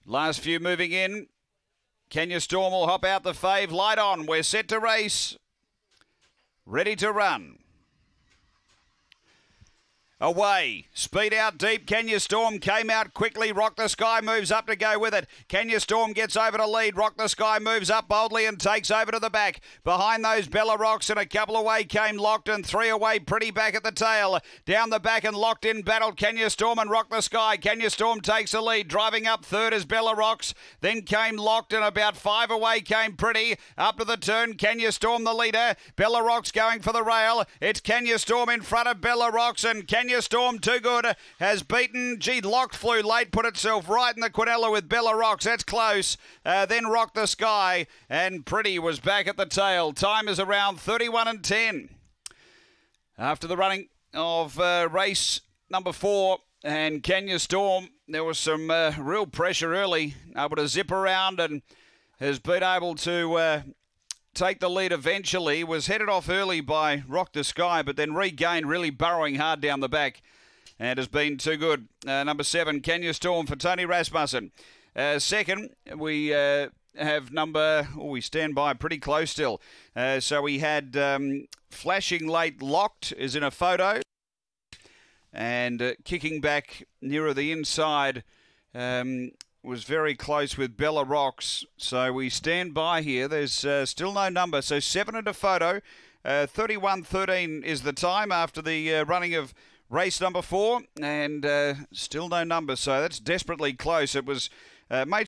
Last few moving in. Kenya Storm will hop out the fave. Light on. We're set to race. Ready to run. Away. Speed out deep. Kenya Storm came out quickly. Rock the Sky moves up to go with it. Kenya Storm gets over to lead. Rock the Sky moves up boldly and takes over to the back. Behind those Bella Rocks and a couple away came Locked and 3 away Pretty back at the tail. Down the back and Locked in battle Kenya Storm and Rock the Sky. Kenya Storm takes the lead. Driving up third is Bella Rocks. Then came Locked and about 5 away came Pretty. Up to the turn Kenya Storm the leader. Bella Rocks going for the rail. It's Kenya Storm in front of Bella Rocks and Kenya Storm Too Good has beaten. Locked flew late, put itself right in the Quinella with Bella Rocks. That's close. Then Rock the Sky and Pretty was back at the tail. Time is around 31 and 10. After the running of race number 4 and Kenya Storm, there was some real pressure early, able to zip around and has been able to take the lead eventually. Was headed off early by Rock the Sky, but then regained, really burrowing hard down the back, and has been Too Good. Number 7, Kenya Storm for Tony Rasmussen. Second, we have we stand by pretty close still. So we had Flashing Late Locked is in a photo, and kicking back nearer the inside was very close with Bella Rocks. So we stand by here. There's still no number. So 7 into photo. 31:13 is the time after the running of race number 4. And still no number. So that's desperately close. It was made